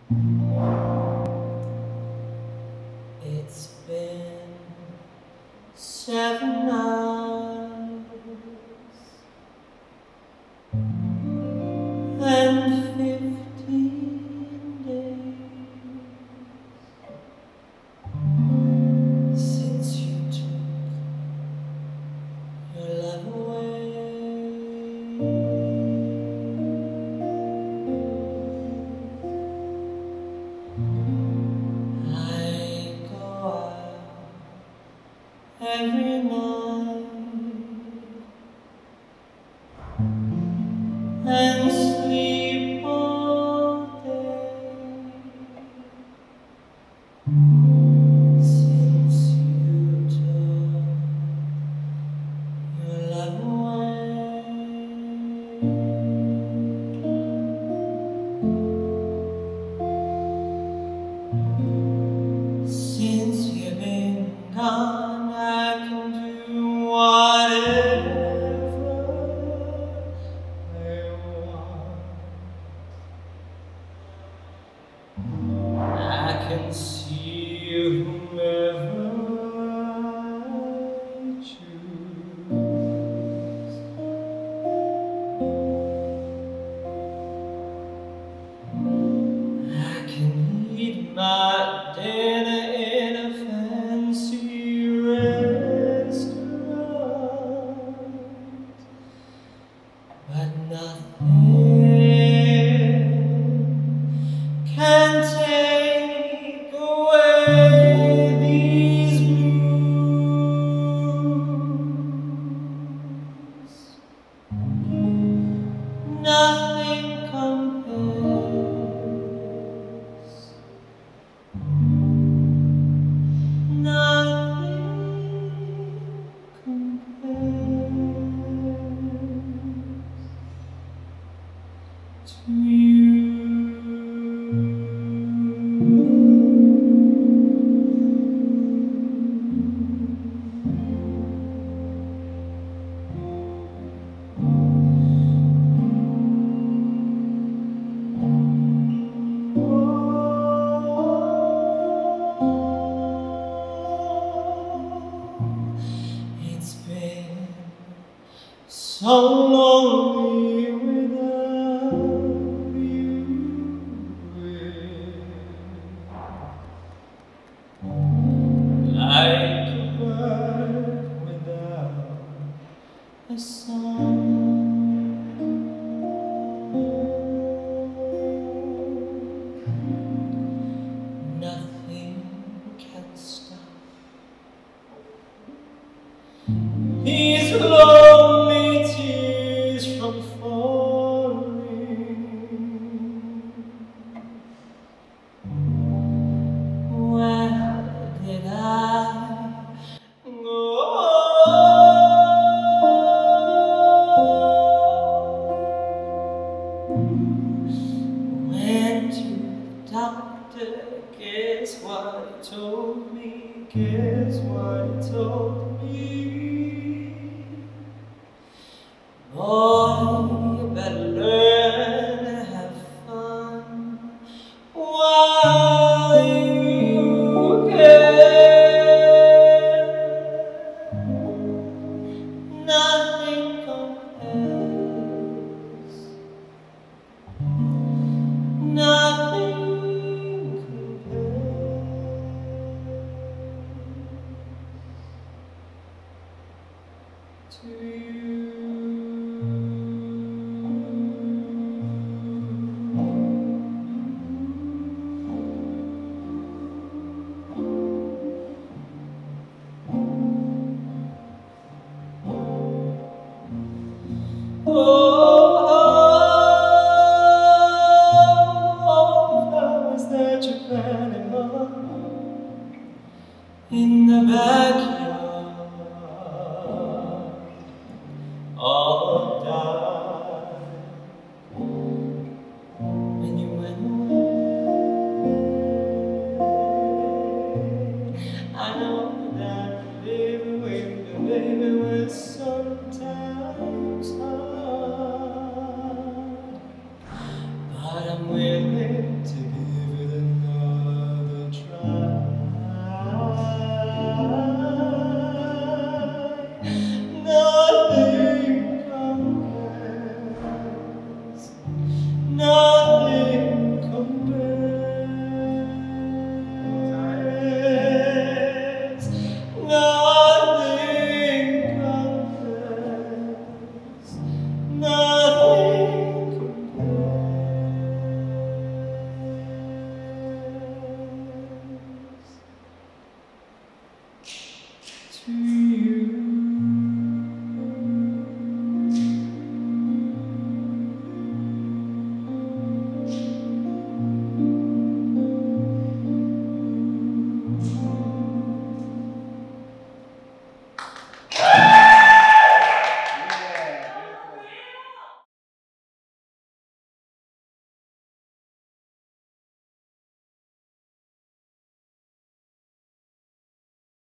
It's been 7 hours and 15 days since you took your love away. I go out every night and sleep all day since you took your love away. Since you've been gone, I can do whatever I want. I can see whomever I choose. I can eat my dinner in a fancy restaurant, but nothing can take away these blues. Nothing compares. To you. It's been so lonely without you. Like a bird without a song. Nothing can stop these lonely tears from falling. Where did I go? Went to the doctor, guess what he told me? Guess what he told me?